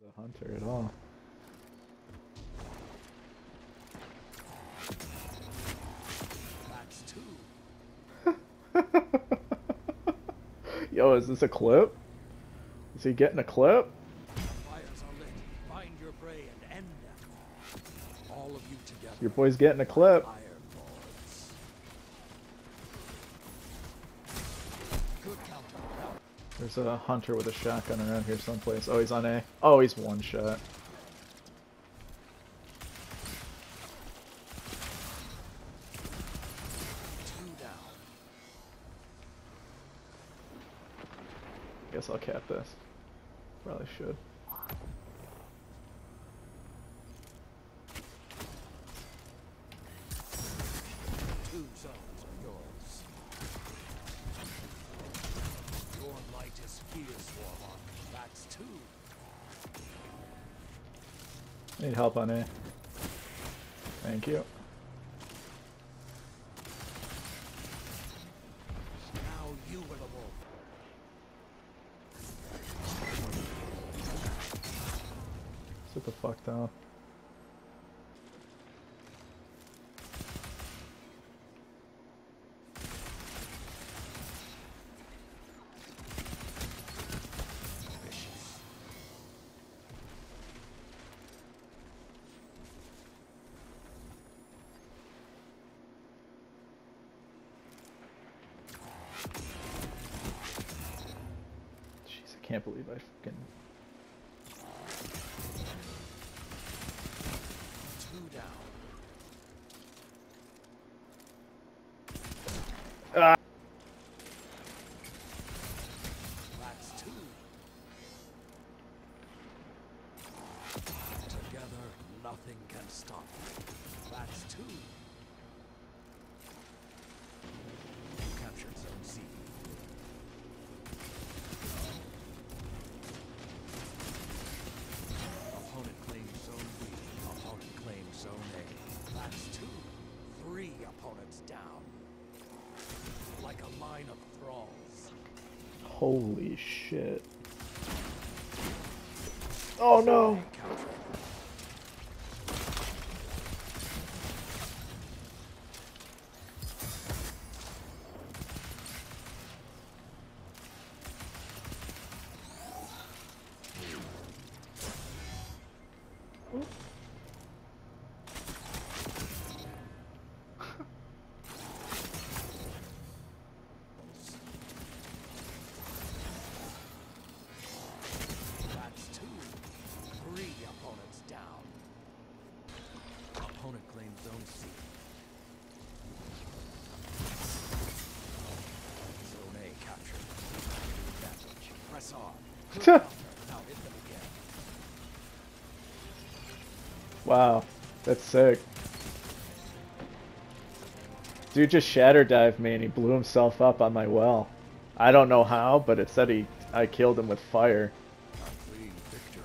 The hunter at all. That's two. Yo, is this a clip? Is he getting a clip? Fires are lit. Find your prey and end them. All of you together. Your boy's getting a clip. Iron lords. Good counter. There's a hunter with a shotgun around here someplace. Oh, he's on A. Oh, he's one shot. Two down. Guess I'll cap this. Probably should. Two zones are yours. Your light is fierce, Warlock. That's two. Need help on A. Thank you. Now you are the wolf. Sit the fuck down. Jeez, I can't believe I fucking... Two down. Ah! That's two. Together, nothing can stop. That's two. Captured zone C. Opponent claims zone B. Opponent claims zone A. That's two. Three opponents down. Like a line of thralls. Holy shit. Oh no! Counter. That's two. Three opponents down. Opponent claims zone C. Zone A captured. Advantage. Press on. Good counter. Now hit them again. Wow, that's sick. Dude just shatter dived me and he blew himself up on my well. I don't know how, but it said I killed him with fire. A clean victory.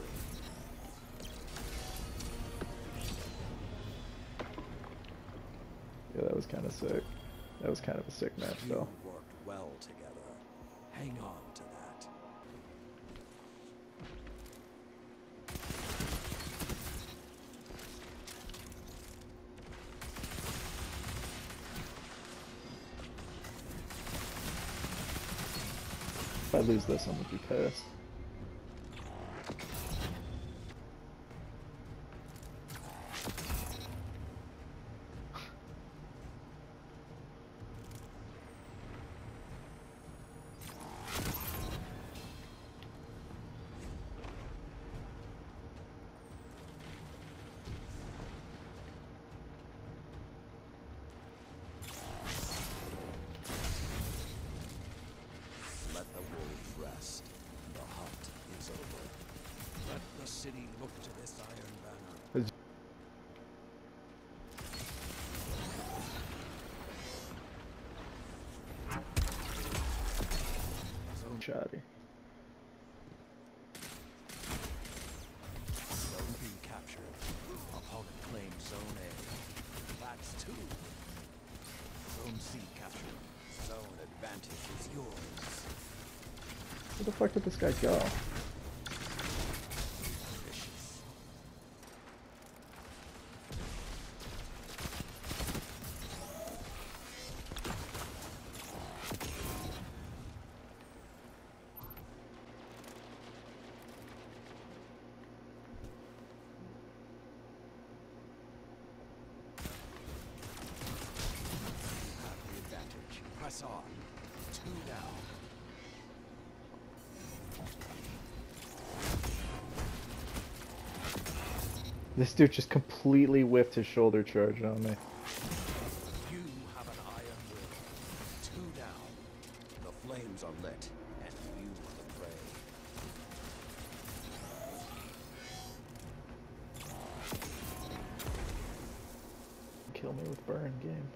Yeah, that was kind of sick. That was kind of a sick match You though. worked well together. Hang on to that. If I lose this, I'm gonna be pissed. Let the wolves rest. The hunt is over. Let the city look to this iron banner. Zone Shoddy. Zone B captured. Opponent claims zone A. That's two. Zone C captured. Zone advantage is yours. Where the fuck did this guy go? This dude just completely whiffed his shoulder charge on me. You have an iron will. 2 down. The flames are lit, and you are the prey. Kill me with burn, game.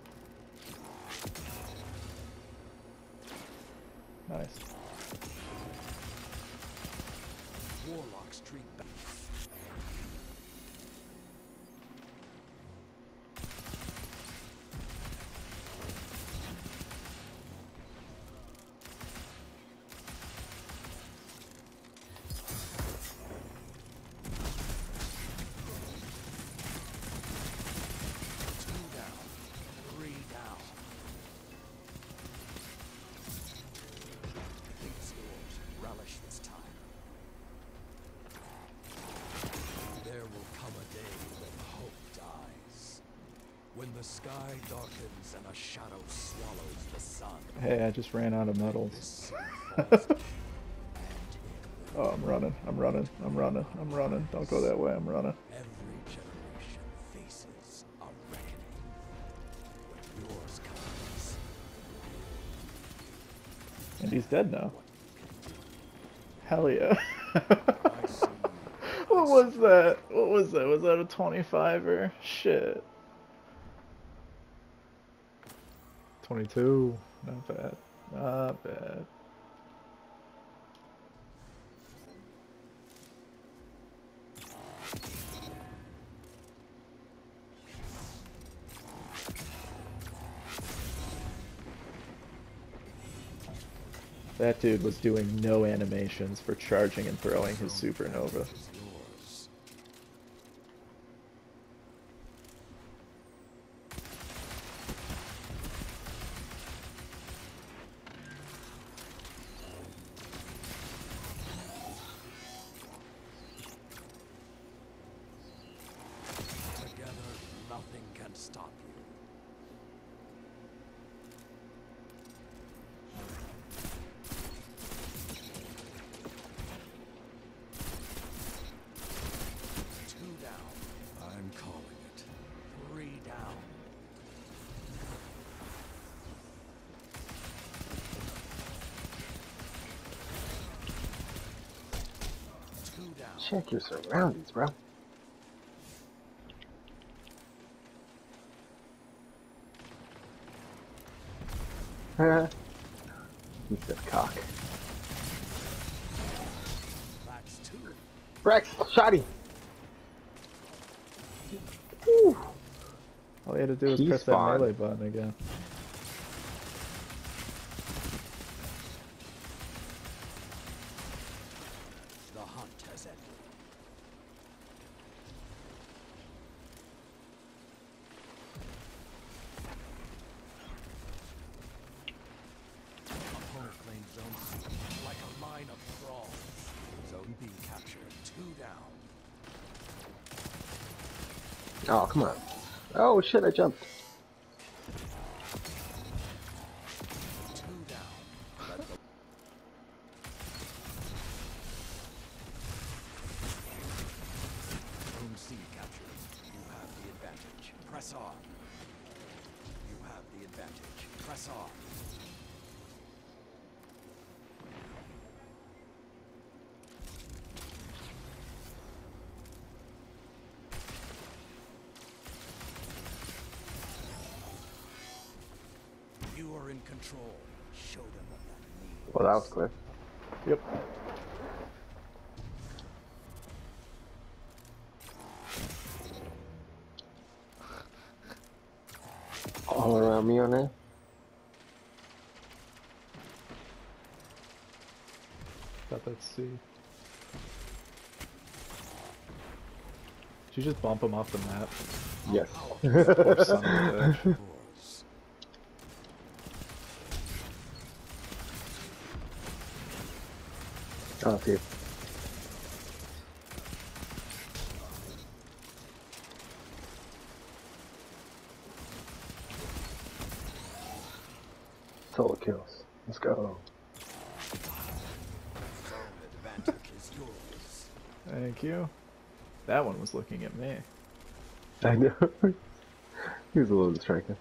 Nice. Warlock streak back. When the sky darkens and a shadow swallows the sun. Hey, I just ran out of metals. Oh, I'm running. I'm running. I'm running. I'm running. Don't go that way. I'm running. Every generation faces a reckoning. When yours comes. And he's dead now. Hell yeah. What was that? What was that? Was that a 25er? Shit. 22. Not bad. Not bad. That dude was doing no animations for charging and throwing his supernova. Together, nothing can stop you. I'm calling it. 3 down. Check your surroundings, bro. He said cock. That's 2. Rex, shotty. Woo. All you had to do was He press spawned. that melee button again. The hunt has ended. Opponent claims zone C like a line of thralls. Zone B captured. 2 down. Oh, come on. Oh, shit, I jumped. 2 down. Let the Zone C captured. You have the advantage. Press on. You have the advantage. Press on. You are in control. Show them what that means. Well, that was quick. Yep. All around me on there. Got that C. Did you just bump him off the map? Yes. Poor son of a bitch. Oh, dude. Solo kills. Let's go. Zone advantage is yours. Thank you. That one was looking at me. I know. He was a little distracted.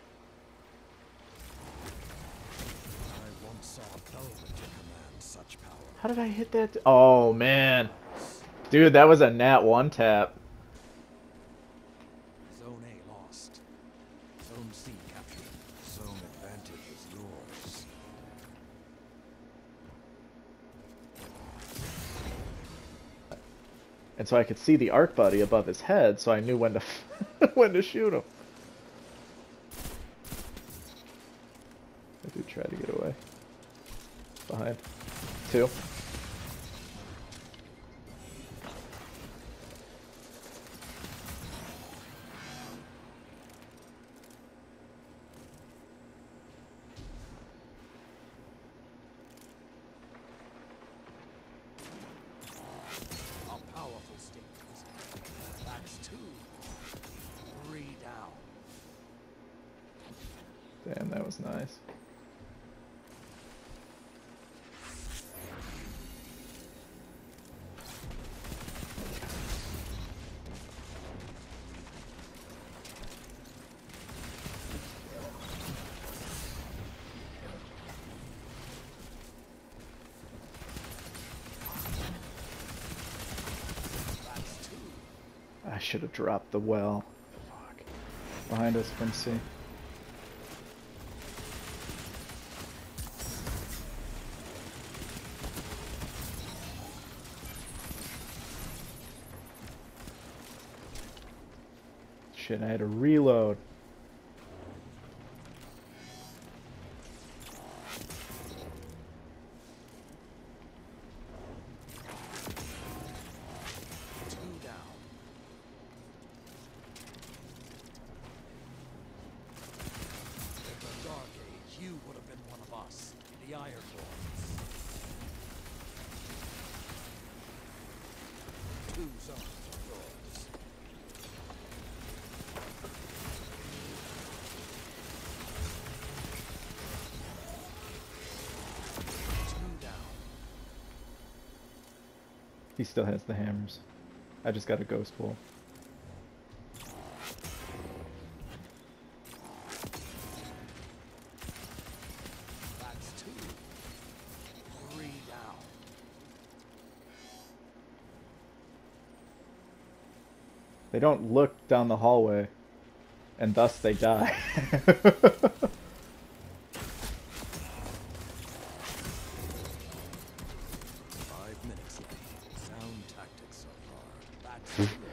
I once saw Velvet to command such power. How did I hit that? Oh, man. Dude, that was a nat 1 tap. Zone A lost. Zone C captured. Zone advantage is yours. And so I could see the arc buddy above his head, so I knew when to when to shoot him. I do try to get away. Behind. 2. A powerful statement. That's 2. 3 down. Damn, that was nice. That's 2. I should have dropped the well. Fuck. Behind us from C. Shit, I had to reload. You would have been one of us, the Iron Lords. 2 zones are yours. Two down. He still has the hammers. I just got a ghost bolt. That's 2. 3 down. They don't look down the hallway, and thus they die. 5 minutes left. Sound tactics so far. That's 2.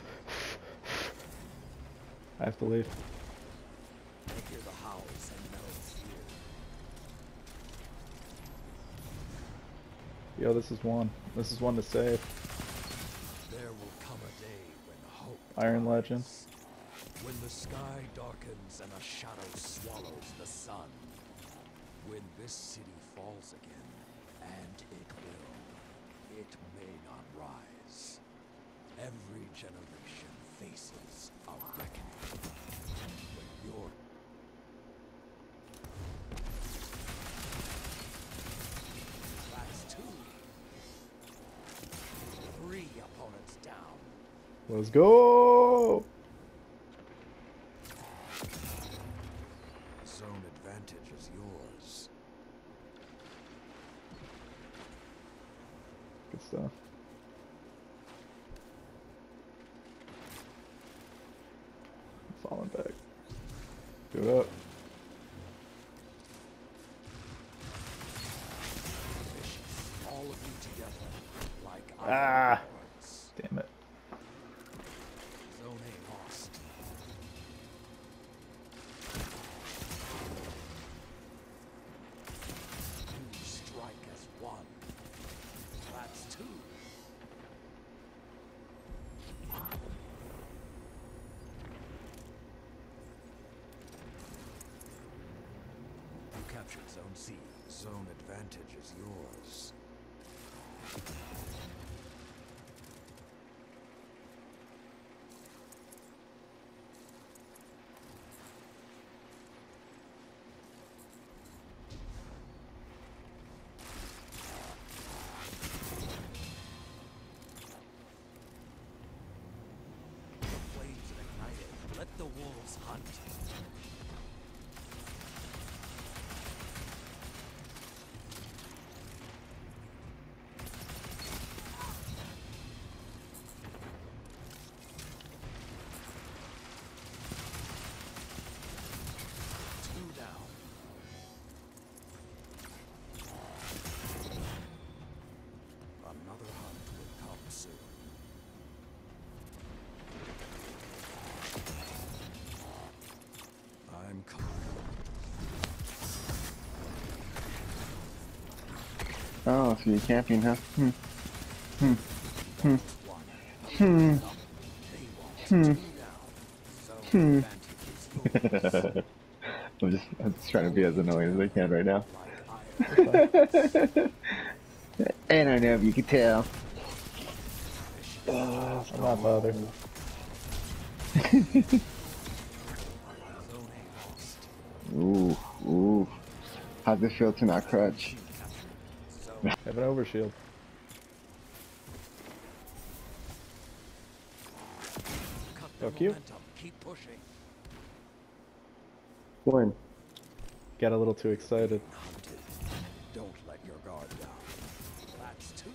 I have to leave. I hear the howls and metal fear. Yo, this is one. This is one to save. There will come a day when hope Iron dies. Legend. When the sky darkens and a shadow swallows the sun. When this city falls again, and it will, it may not rise. Every generation faces a reckoning. When you're That's 2. 3 opponents down. Let's go! Zone advantage is yours. Good stuff. Falling back. Do it up. All of you together, like Ah! Iron Lords. Damn it. Zone A lost. You strike as one. That's 2. You captured Zone C. Zone advantage is yours. shadows hunt. Two down. Another hunt will come soon. I'm coming. Oh, so you're camping, huh? Hmm. Hmm. Hmm. Hmm. Hmm. Hmm. Hmm. Advantage is I'm just trying to be as annoying as I can right now. You're fine. I don't know if you can tell. I'm not bothered. Ooh, ooh. How's it feel to not crutch? Have an overshield. Fuck you. Keep pushing. When? Got a little too excited. Hunted. Don't let your guard down. That's two.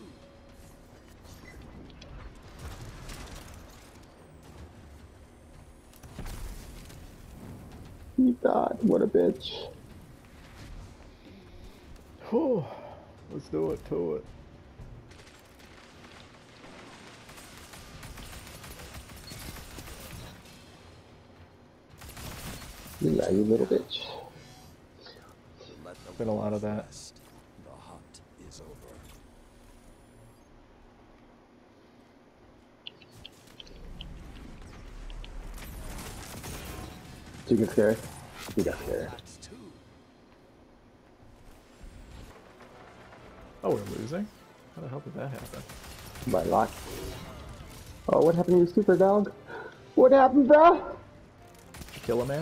He died. What a bitch. Whew. Let's do it to it. Yeah, you little bitch. Let the Been a lot of that. rest. The hunt is over. Did you get scared? You got scared. That's two. Oh, we're losing? How the hell did that happen? By a lot. Oh, what happened to you, super dog? What happened, bro? Did you kill a man?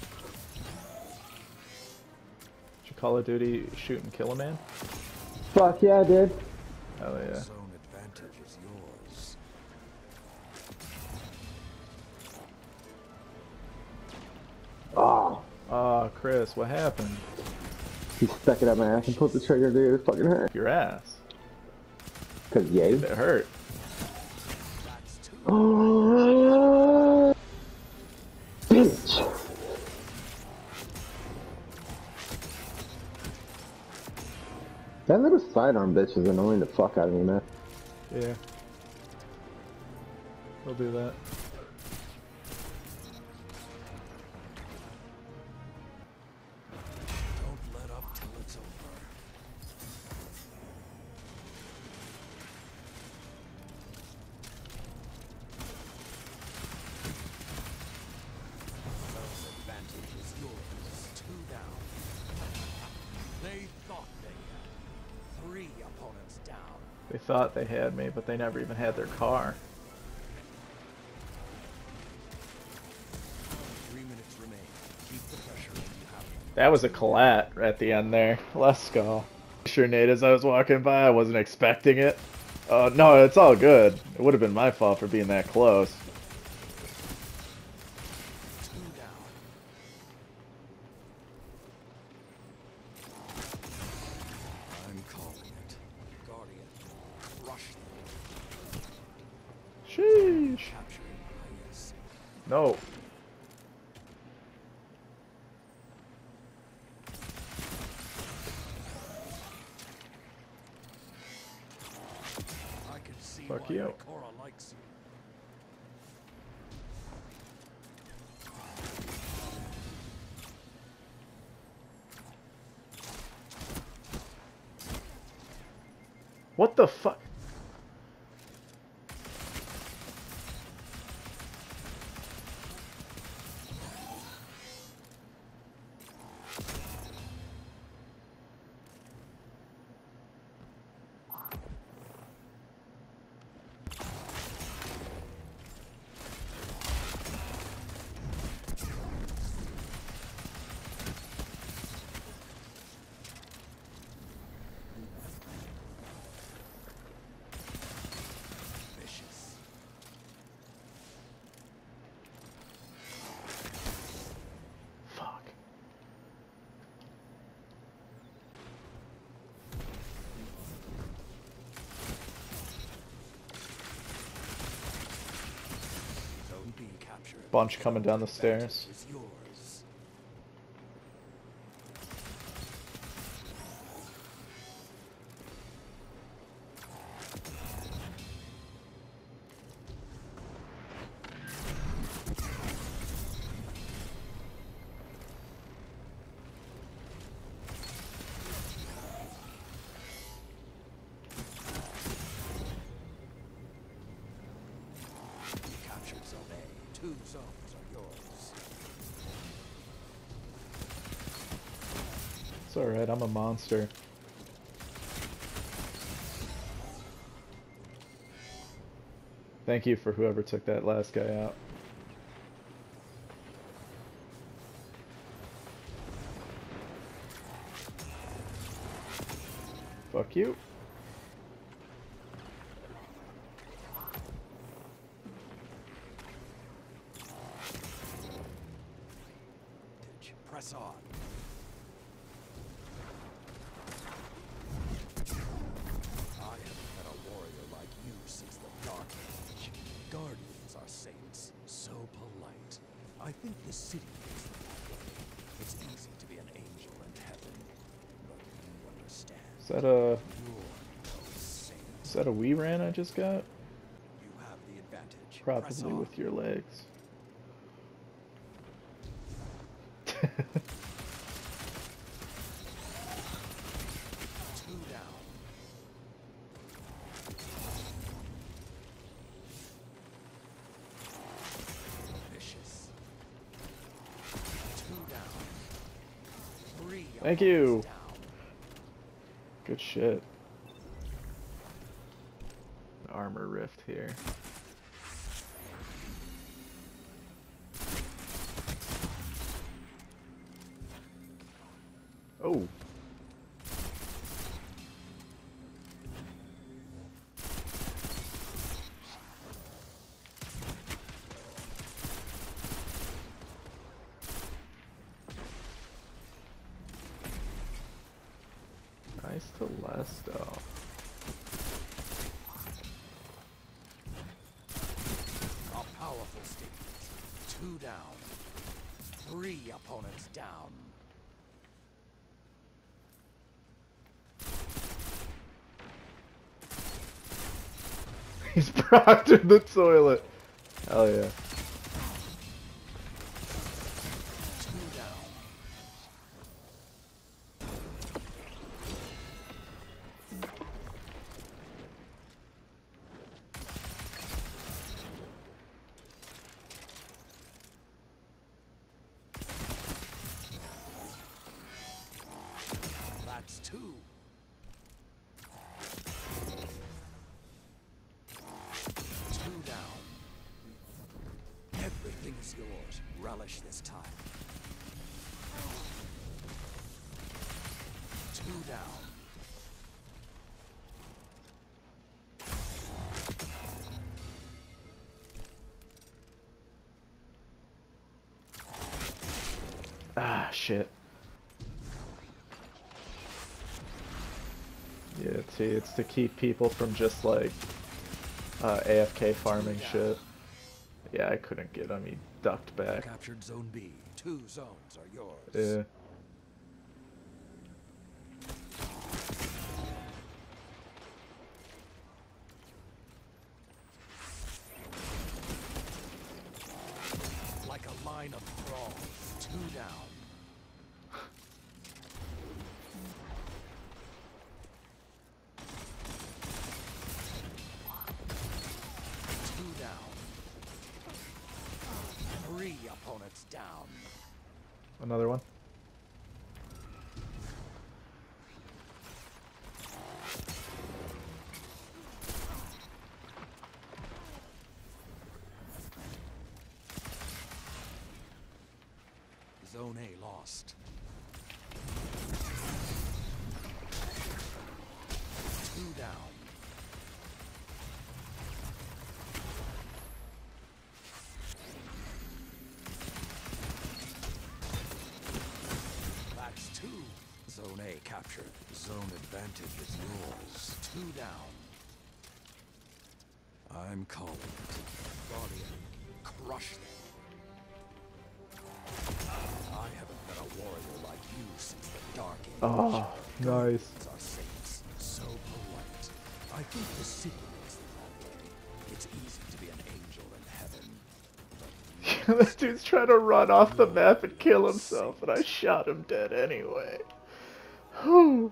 Did you Call of Duty shoot and kill a man? Fuck yeah, I did. Oh yeah. Zone advantage is yours. Oh, Aw, Chris, what happened? he stuck it up my ass and pulled the trigger, dude. It fucking hurt. Your ass. Cause yay. It hurt. That's two. Oh, bitch. That little sidearm bitch is annoying the fuck out of me, man. Yeah. We'll do that. Don't let up till it's over. Zone advantage is yours. Two down. They thought they had. Three opponents down. They thought they had me, but they never even had their car. 3 minutes remain. Keep the pressure when you have it. That was a collat at the end there. Let's go. Sure, Nate, as I was walking by, I wasn't expecting it. No, it's all good. It would have been my fault for being that close. Two down. I'm calling it. Guardian. Rush them. Sheesh. Capturing highest. No. I can see Fuck why you. Ikora likes you. What the fuck? bunch coming down the stairs. Is yours. Captured Zone A. 2 zones are yours. It's alright, I'm a monster. Thank you for whoever took that last guy out. Fuck you. Press on. I haven't met a warrior like you since the Dark Age. Guardians are saints, so polite. I think this city is that way. It's easy to be an angel in heaven, but you understand. Is that You're no saint. a wee ran I just got? You have the advantage. Press Probably on. with your legs. Two down. Vicious. Two down. 3 Thank you. opponents down. Good shit. Armor rift here. Oh. Nice to Lesto. A powerful statement. 2 down. 3 opponents down. He's proctored the toilet. Hell yeah. 2 down. That's 2. 2 down. Everything is yours. Relish this time. 2 down. Ah, shit. Yeah, see, it's to keep people from just like AFK farming shit. Yeah, I couldn't get him. He ducked back. Captured Zone B. 2 zones are yours. Yeah. Like a line of thralls. 2 down. Two down. 3 opponents down. Another one. Zone A lost. 2 down. That's 2. Zone A captured. Zone advantage is yours. 2 down. I'm calling it. Guardian, crush them. since the Dark Age. Oh, nice. Guardians are saints, so polite. I think the city makes them that way. It's easy to be an angel in heaven. That dude's trying to run off the map and kill himself, and I shot him dead anyway. Whew.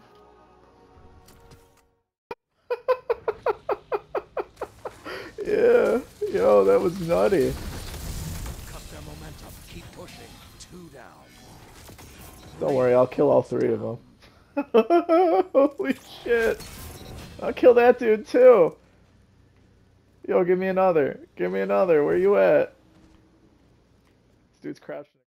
Yeah, yo, that was nutty. Cut their momentum. Keep pushing. 2 down. Don't worry, I'll kill all 3 of them. Holy shit. I'll kill that dude too. Yo, give me another. Give me another. Where you at? This dude's crouching.